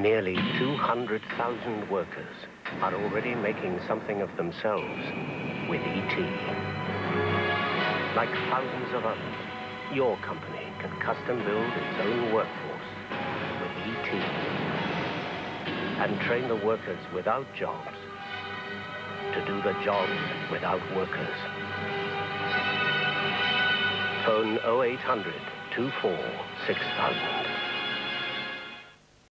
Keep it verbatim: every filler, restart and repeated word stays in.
Nearly two hundred thousand workers are already making something of themselves with E T. Like thousands of others, your company can custom build its own workforce with E T and train the workers without jobs to do the jobs without workers. Phone oh eight hundred, two four six thousand.